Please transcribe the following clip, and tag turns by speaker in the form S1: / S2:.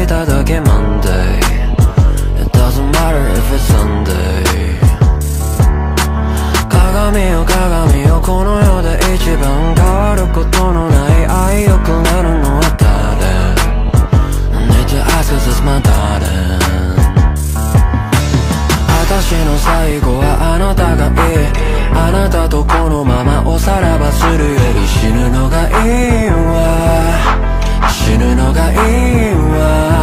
S1: ただけ Monday It doesn't matter if it's Sunday 鏡よ鏡よこの世で一番変わることのない愛よくなるのは誰 I need to ask is this my darling 私の最後はあなたがいいあなたとこのままおさらばするより死ぬのがいいわ死ぬのがいいわ